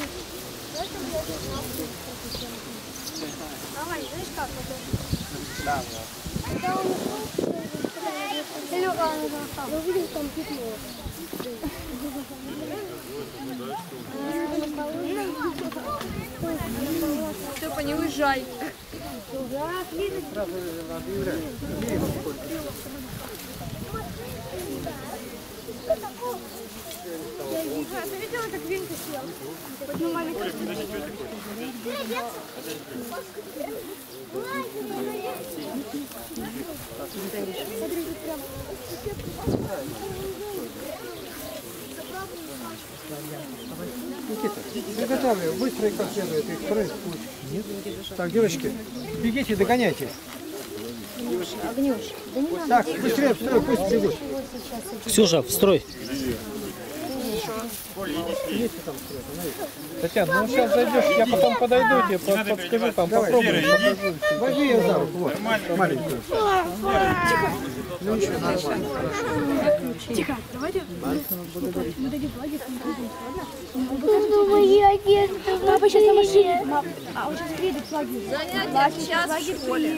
Давай, знаешь как? Когда он ушел, я увидел там пятно. Степа, не уезжай. Ты видела, как Венька сел? Поднимали как Приготовили, быстро и как следует, их второй путь. Нет? Так, девочки, бегите, догоняйте. Огнюш, да не надо. Так, быстрее, в строй, пусть бегут. Ксюша, в строй. Есть там строй, Татьяна, ну сейчас зайдешь, я потом подойду, тебе подскажу, там попробую, покажу. Возьми ее за руку, вот, маленькую. Ну еще нормально, хорошо. Тихо, давайте. Вот эти флаги там придут, ладно? Папа сейчас на машине. А он сейчас приедет флаги. Занятия час в школе.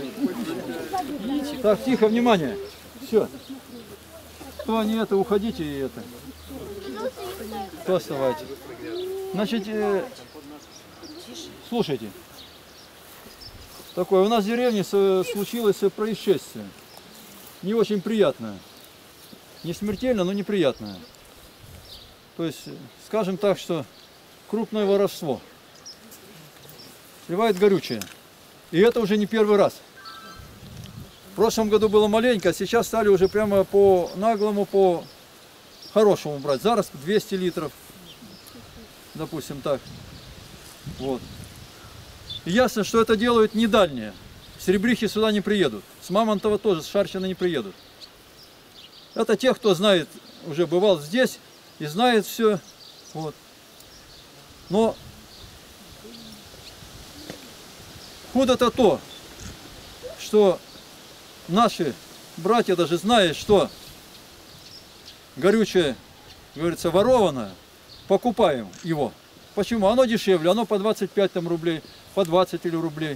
Так, тихо, внимание. Все. Кто не это, уходите и это. Кто оставайте. Значит, слушайте. Такое, у нас в деревне случилось происшествие. Не очень приятное. Не смертельно, но неприятное. То есть, скажем так, что крупное воровство. Сливает горючее. И это уже не первый раз. В прошлом году было маленько, а сейчас стали уже прямо по наглому, по хорошему брать. Зараз 200 литров, допустим так. Вот. И ясно, что это делают не дальние. Серебрихи сюда не приедут. С Мамонтова тоже, с Шарщины не приедут. Это те, кто знает, уже бывал здесь и знает все. Вот. Но худо-то то, что наши братья даже знают, что горючее, говорится, ворованное, покупаем его. Почему? Оно дешевле, оно по 25 там, рублей, по 20 или рублей.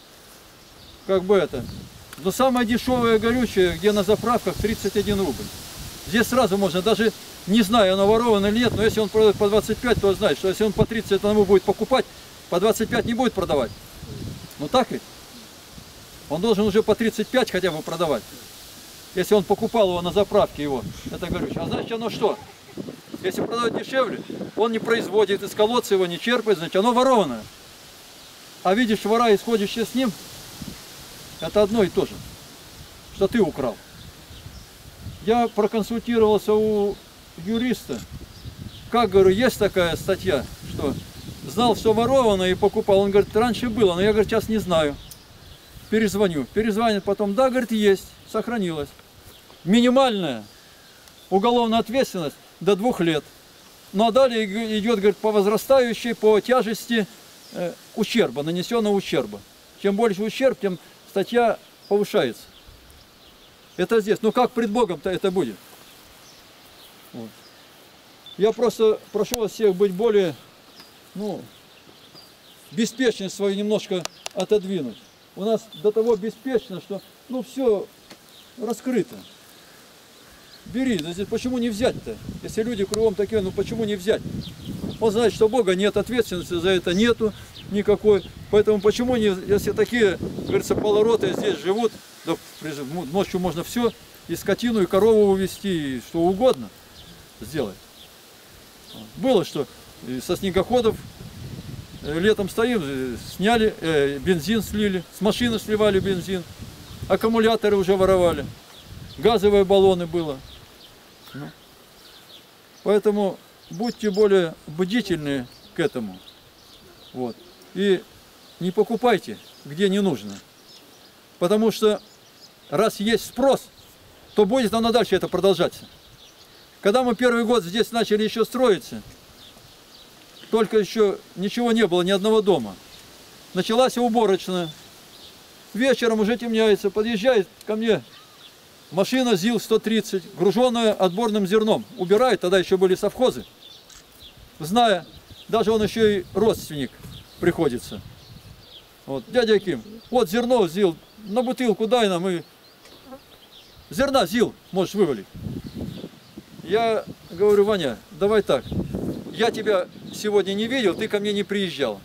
Как бы это. Но самое дешевое горючее, где на заправках 31 рубль. Здесь сразу можно, даже не зная, оно ворованное или нет, но если он продает по 25, то знает, что если он по 30 одному будет покупать, по 25 не будет продавать. Ну так ведь? Он должен уже по 35 хотя бы продавать. Если он покупал его на заправке, его, это горючее. А значит, оно что? Если продавать дешевле, он не производит, из колодца его не черпает, значит, оно ворованное. А видишь вора, исходящие с ним, это одно и то же, что ты украл. Я проконсультировался у юриста. Как, говорю, есть такая статья, что знал, что ворованное и покупал. Он говорит, раньше было, но я, говорит, сейчас не знаю. Перезвоню. Перезвонит потом, да, говорит, есть, сохранилось. Минимальная уголовная ответственность до 2 лет. Ну а далее идет, говорит, по возрастающей, по тяжести ущерба, нанесенного ущерба. Чем больше ущерб, тем статья повышается. Это здесь. Ну как пред Богом-то это будет? Вот. Я просто прошу вас всех быть более, ну, беспечность свою немножко отодвинуть. У нас до того беспечно, что, ну, все раскрыто. Бери, да здесь почему не взять-то? Если люди кругом такие, ну почему не взять? Он знает, что Бога нет, ответственности за это нету никакой. Поэтому почему не, если такие, говорится, полороты здесь живут, да, ночью можно все, и скотину, и корову увезти, и что угодно сделать. Было, что со снегоходов летом стоим, сняли, бензин слили, с машины сливали бензин, аккумуляторы уже воровали, газовые баллоны было. Ну. Поэтому будьте более бдительны к этому. Вот. И не покупайте, где не нужно. Потому что раз есть спрос, то будет оно дальше это продолжаться. Когда мы первый год здесь начали еще строиться, только еще ничего не было, ни одного дома. Началась уборочная. Вечером уже темняется, подъезжает ко мне машина ЗИЛ-130, груженная отборным зерном. Убирает, тогда еще были совхозы. Зная, даже он еще и родственник приходится. Вот, дядя Аким, вот зерно, ЗИЛ, на бутылку дай нам, и зерна, ЗИЛ, можешь вывалить. Я говорю: Ваня, давай так, я тебя сегодня не видел, ты ко мне не приезжал.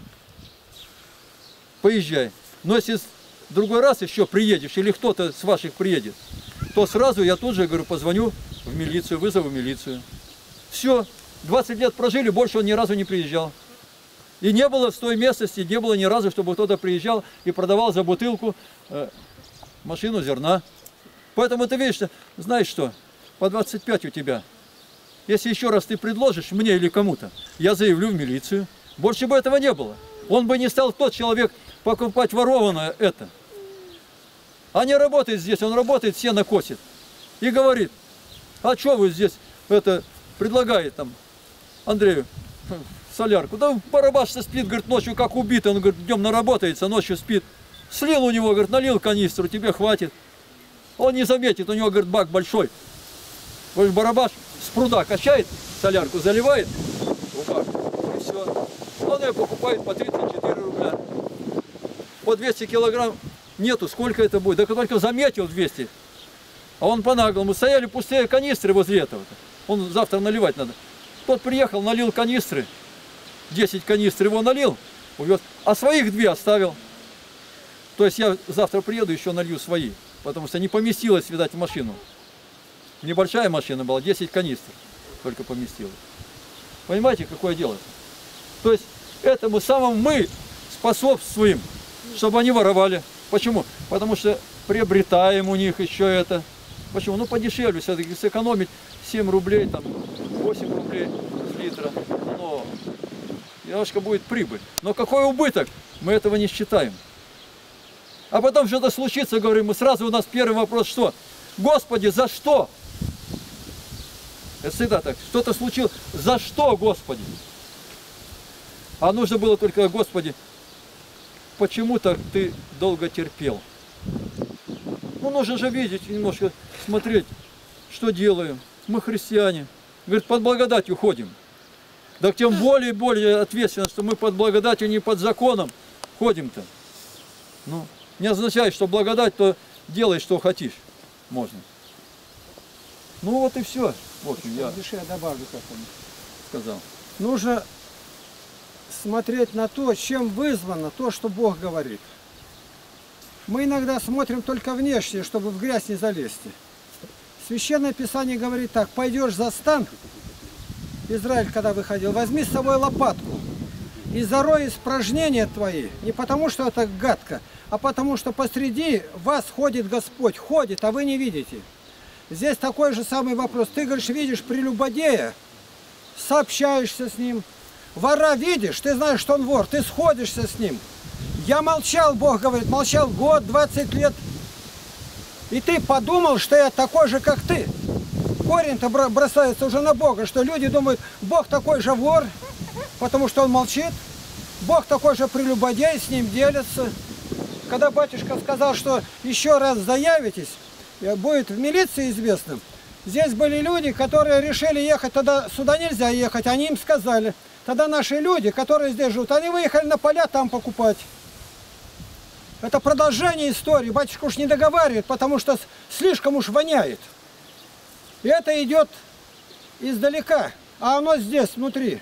Поезжай. Но если в другой раз еще приедешь, или кто-то с ваших приедет, то сразу я тут же, говорю, позвоню в милицию, вызову милицию. Все, 20 лет прожили, больше он ни разу не приезжал. И не было в той местности, не было ни разу, чтобы кто-то приезжал и продавал за бутылку машину зерна. Поэтому ты видишь, знаешь что, по 25 у тебя. Если еще раз ты предложишь мне или кому-то, я заявлю в милицию. Больше бы этого не было. Он бы не стал тот человек покупать ворованное это. А не работает здесь, он работает, сено косит. И говорит: а что вы здесь это предлагает там Андрею солярку? Да барабаш-то спит, говорит, ночью как убитый. Он говорит, днем наработается, ночью спит. Слил у него, говорит, налил канистру, тебе хватит. Он не заметит, у него, говорит, бак большой. Говорит, барабаш с пруда качает солярку, заливает в бак, и все. Он ее покупает по 34 рубля. По 200 килограмм нету, сколько это будет? Да только заметил 200. А он по-наглому. Стояли пустые канистры возле этого-то. Он завтра наливать надо. Тот приехал, налил канистры. 10 канистр его налил, увез, а своих 2 оставил. То есть я завтра приеду, еще налью свои. Потому что не поместилось, видать, в машину. Небольшая машина была, 10 канистр только поместилось. Понимаете, какое дело? То есть этому самому мы способствуем, чтобы они воровали. Почему? Потому что приобретаем у них еще это. Почему? Ну подешевле, все-таки сэкономить 7 рублей, там, 8 рублей с литра. Но немножко будет прибыль. Но какой убыток? Мы этого не считаем. А потом что-то случится, говорим, мы сразу у нас первый вопрос, что? Господи, за что? Это всегда так. Что-то случилось. За что, Господи? А нужно было только, Господи, почему-то ты долго терпел. Ну, нужно же видеть, немножко смотреть, что делаем. Мы христиане. Говорит, под благодатью ходим. Так тем более и более ответственно, что мы под благодатью, не под законом ходим-то. Ну, не означает, что благодать, то делай, что хотишь. Можно. Ну вот и все. В общем, я добавлю как-то сказал. Нужно смотреть на то, чем вызвано то, что Бог говорит. Мы иногда смотрим только внешне, чтобы в грязь не залезть. Священное Писание говорит так: пойдешь за стан, Израиль когда выходил, возьми с собой лопатку и зарой испражнения твои, не потому что это гадко, а потому что посреди вас ходит Господь, ходит, а вы не видите. Здесь такой же самый вопрос. Ты, говоришь, видишь прелюбодея, сообщаешься с ним. Вора видишь, ты знаешь, что он вор, ты сходишься с ним. Я молчал, Бог говорит, молчал год, 20 лет. И ты подумал, что я такой же, как ты. Корень-то бросается уже на Бога, что люди думают, Бог такой же вор, потому что он молчит. Бог такой же прелюбодей, с ним делятся. Когда батюшка сказал, что еще раз заявитесь, будет в милиции известным. Здесь были люди, которые решили ехать, тогда сюда нельзя ехать, они им сказали. Тогда наши люди, которые здесь живут, они выехали на поля там покупать. Это продолжение истории. Батюшка уж не договаривает, потому что слишком уж воняет. И это идет издалека, а оно здесь, внутри.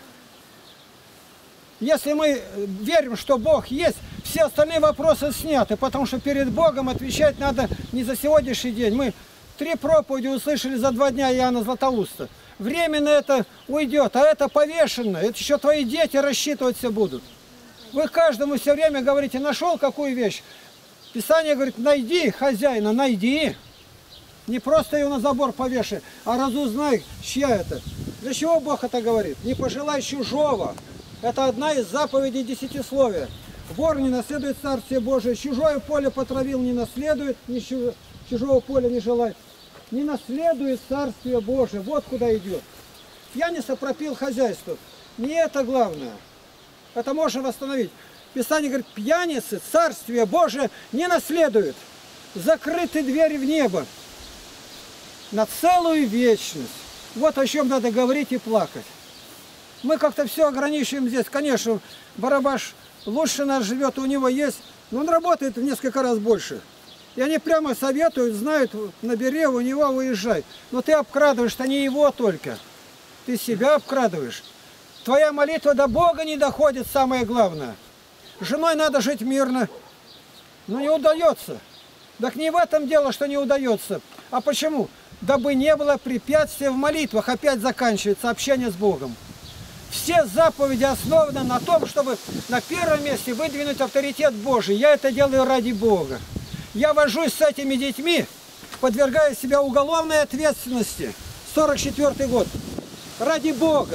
Если мы верим, что Бог есть, все остальные вопросы сняты, потому что перед Богом отвечать надо не за сегодняшний день. Мы 3 проповеди услышали за 2 дня Иоанна Златоуста. Временно это уйдет, а это повешено. Это еще твои дети рассчитываться будут. Вы каждому все время говорите, нашел какую вещь. Писание говорит, найди хозяина, найди. Не просто его на забор повешай, а разузнай, чья это. Для чего Бог это говорит? Не пожелай чужого. Это одна из заповедей Десятисловия. Вор не наследует Царствие Божие, чужое поле потравил, не наследует, чужого поля не желает. Не наследует Царствие Божие, вот куда идет. Пьяница пропил хозяйство. Не это главное. Это можно восстановить. Писание говорит, пьяницы Царствие Божие не наследуют. Закрыты двери в небо. На целую вечность. Вот о чем надо говорить и плакать. Мы как-то все ограничиваем здесь. Конечно, Барабаш лучше нас живет, у него есть, но он работает в несколько раз больше. И они прямо советуют, знают, набери, у него уезжай. Но ты обкрадываешь-то не его только. Ты себя обкрадываешь. Твоя молитва до Бога не доходит, самое главное. С женой надо жить мирно. Но не удается. Так не в этом дело, что не удается. А почему? Дабы не было препятствия в молитвах. Опять заканчивается общение с Богом. Все заповеди основаны на том, чтобы на первом месте выдвинуть авторитет Божий. Я это делаю ради Бога. Я вожусь с этими детьми, подвергая себя уголовной ответственности. 44-й год. Ради Бога.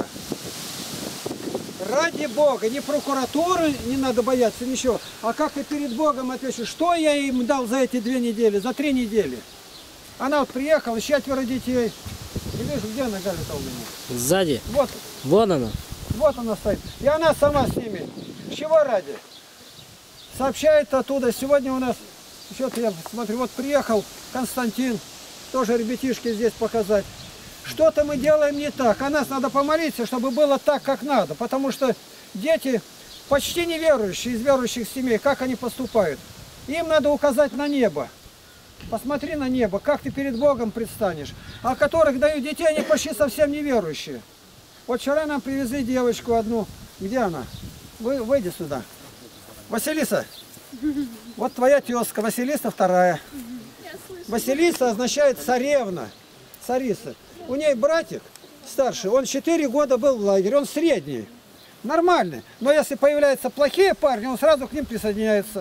Ради Бога. Не прокуратуры не надо бояться, ничего. А как ты перед Богом отвечу? Что я им дал за эти 2 недели, за 3 недели? Она вот приехала, 4 детей. И вижу, где она, Галя-то у меня? Сзади. Вот. Вон она. Вот она стоит. И она сама с ними. Чего ради? Сообщает оттуда. Сегодня у нас, что-то я смотрю, вот приехал Константин, тоже ребятишки здесь показать. Что-то мы делаем не так. А нас надо помолиться, чтобы было так, как надо. Потому что дети почти неверующие, из верующих семей, как они поступают. Им надо указать на небо. Посмотри на небо, как ты перед Богом предстанешь. А которых дают детей, они почти совсем неверующие. Вот вчера нам привезли девочку одну. Где она? Выйди сюда. Василиса. Вот твоя тезка. Василиса вторая. Василиса означает царевна. Царица. У ней братик старший. Он 4 года был в лагере. Он средний. Нормальный. Но если появляются плохие парни, он сразу к ним присоединяется.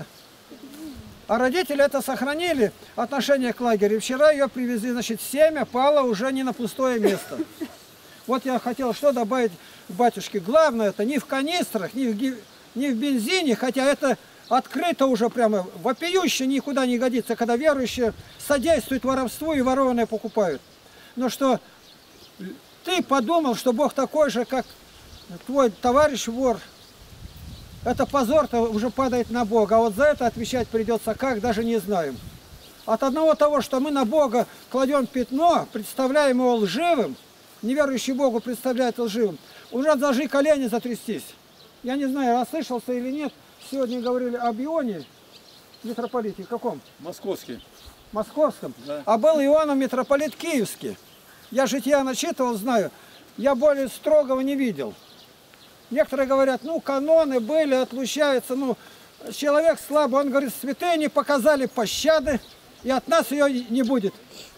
А родители это сохранили, отношение к лагерю. Вчера ее привезли. Значит, семя пало уже не на пустое место. Вот я хотел что добавить к батюшке. Главное это не в канистрах, не в бензине, хотя это открыто уже прямо вопиюще, никуда не годится, когда верующие содействуют воровству и ворованное покупают. Но что ты подумал, что Бог такой же, как твой товарищ вор. Это позор-то уже падает на Бога. А вот за это отвечать придется как, даже не знаем. От одного того, что мы на Бога кладем пятно, представляем его лживым, неверующий Богу представляет лживым, уже должны колени затрястись. Я не знаю, расслышался или нет, сегодня говорили об Ионе, митрополите, каком? Московский. Московском. Да. А был Иоанн митрополит Киевский. Я жития начитывал, знаю, я более строгого не видел. Некоторые говорят, ну каноны были, отлучаются, ну человек слабый, он говорит, святые не показали пощады, и от нас ее не будет.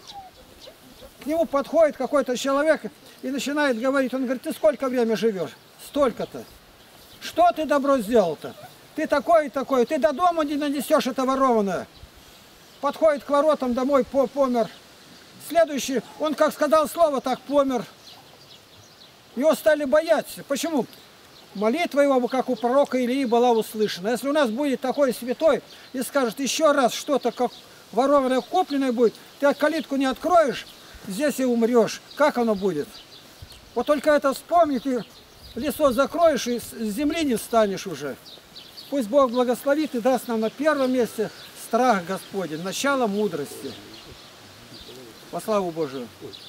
К нему подходит какой-то человек и начинает говорить, он говорит, ты сколько время живешь? Столько-то. Что ты добро сделал-то? Ты такой и такой, ты до дома не нанесешь это ворованное. Подходит к воротам домой, помер. Следующий, он как сказал слово, так помер. Его стали бояться. Почему? Молитва его, как у пророка Илии, была услышана. Если у нас будет такой святой и скажет еще раз что-то, как ворованное, купленное будет, ты калитку не откроешь, здесь и умрешь. Как оно будет? Вот только это вспомнить, и лицо закроешь, и с земли не встанешь уже. Пусть Бог благословит и даст нам на первом месте страх Господень, начало мудрости. Во славу Божию.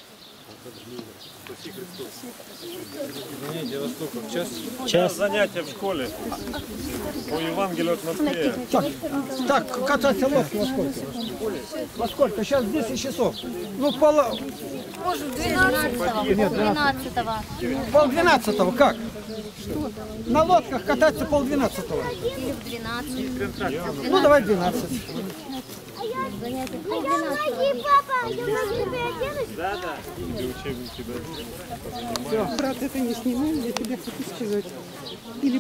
Извините, во сколько? Час. Занятия в школе по Евангелию от Матфея. Так, кататься лодки во сколько? Во сколько? Сейчас 10 часов. Ну, Может, 12-го. Нет, 12-го. 11:30. Как? На лодках кататься 11:30. Или в 12. Ну, давай 12. Да. Где учебники, да. Брат, это не снимай, я тебе хочу сказать. Или